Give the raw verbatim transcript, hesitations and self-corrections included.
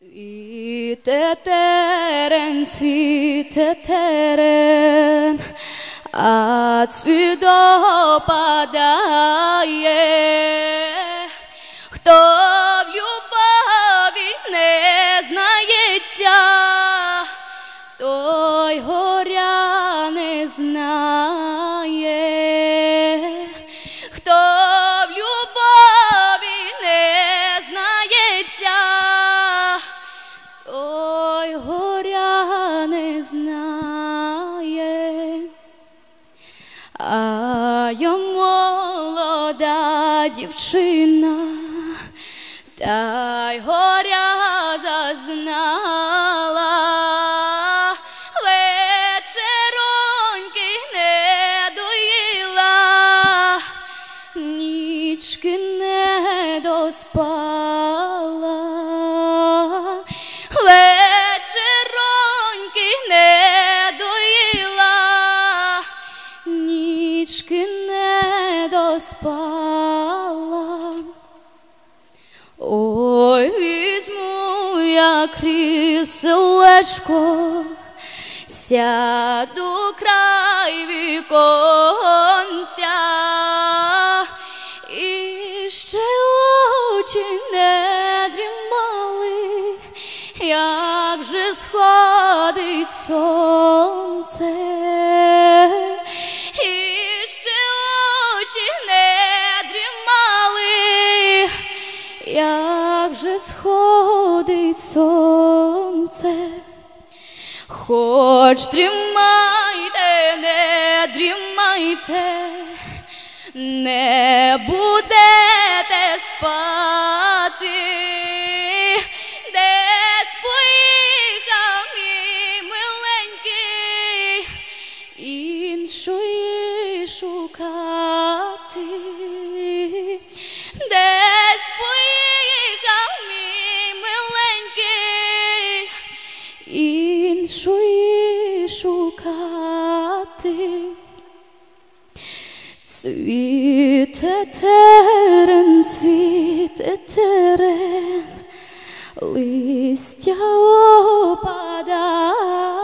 Цвіте терен, цвіте терен, а цвіт опадає. Хто в любові не знається, той горя не знає. Хто в любові не знається, той горя не знає. А я молода дівчина, та й горя зазнала, вечероньки не доїла, нічки не доспала. Вечероньки не доїла, нічки не доспала. Ой, візьму я кріселечко, сяду край віконця, і ще очі не дрімали, як же сходить сонце. І ще очі не дрімали, як же сходить сонце. Хоч дрімайте, не дрімайте, не будете спати. Десь поїхав мій миленький іншої шукати. Десь поїхав мій миленький іншої шукати. Цвіте терен, цвіте терен, листя опадає.